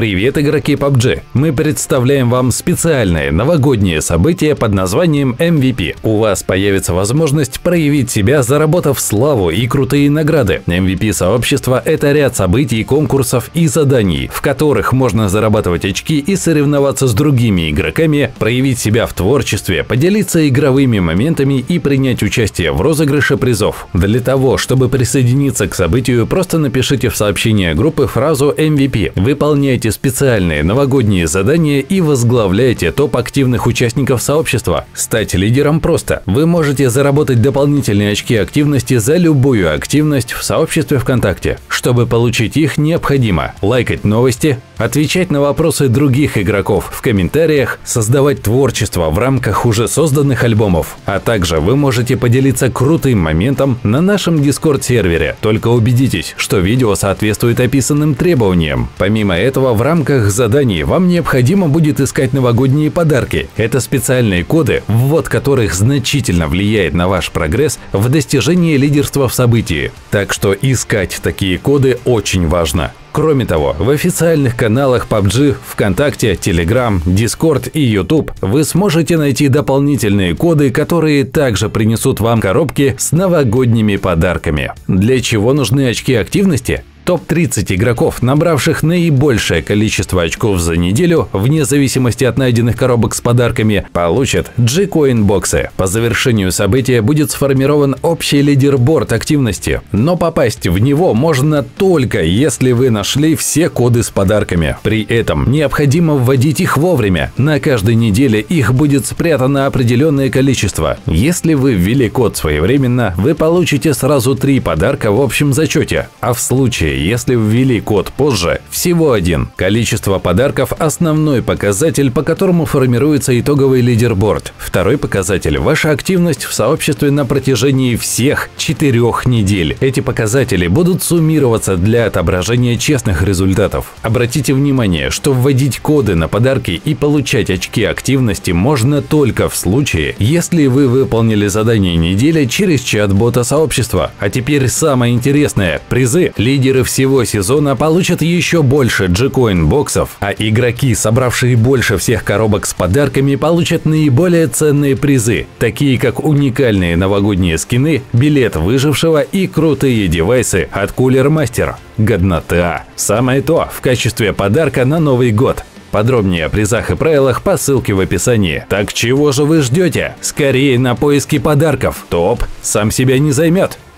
Привет, игроки PUBG! Мы представляем вам специальное новогоднее событие под названием MVP. У вас появится возможность проявить себя, заработав славу и крутые награды. MVP сообщества – это ряд событий, конкурсов и заданий, в которых можно зарабатывать очки и соревноваться с другими игроками, проявить себя в творчестве, поделиться игровыми моментами и принять участие в розыгрыше призов. Для того, чтобы присоединиться к событию, просто напишите в сообщение группы фразу MVP, выполняйте специальные новогодние задания и возглавляйте топ активных участников сообщества. Стать лидером просто. Вы можете заработать дополнительные очки активности за любую активность в сообществе ВКонтакте. Чтобы получить их, необходимо лайкать новости, отвечать на вопросы других игроков в комментариях, создавать творчество в рамках уже созданных альбомов, а также вы можете поделиться крутым моментом на нашем Discord-сервере. Только убедитесь, что видео соответствует описанным требованиям. Помимо этого, в рамках заданий вам необходимо будет искать новогодние подарки. Это специальные коды, ввод которых значительно влияет на ваш прогресс в достижении лидерства в событии. Так что искать такие коды очень важно. Кроме того, в официальных каналах PUBG, ВКонтакте, Telegram, Discord и YouTube вы сможете найти дополнительные коды, которые также принесут вам коробки с новогодними подарками. Для чего нужны очки активности? Топ-30 игроков, набравших наибольшее количество очков за неделю, вне зависимости от найденных коробок с подарками, получат G-Coin боксы. По завершению события будет сформирован общий лидерборд активности, но попасть в него можно только если вы нашли все коды с подарками. При этом необходимо вводить их вовремя. На каждой неделе их будет спрятано определенное количество. Если вы ввели код своевременно, вы получите сразу 3 подарка в общем зачете, а в случае, если ввели код позже, всего 1. Количество подарков – основной показатель, по которому формируется итоговый лидерборд. Второй показатель – ваша активность в сообществе на протяжении всех 4 недель. Эти показатели будут суммироваться для отображения честных результатов. Обратите внимание, что вводить коды на подарки и получать очки активности можно только в случае, если вы выполнили задание недели через чат-бота сообщества. А теперь самое интересное – призы. Лидеры всего сезона получат еще больше G-Coin боксов, а игроки, собравшие больше всех коробок с подарками, получат наиболее ценные призы, такие как уникальные новогодние скины, билет выжившего и крутые девайсы от Cooler Master. Годнота! Самое то в качестве подарка на Новый год. Подробнее о призах и правилах по ссылке в описании. Так чего же вы ждете? Скорее на поиски подарков. Топ сам себя не займет.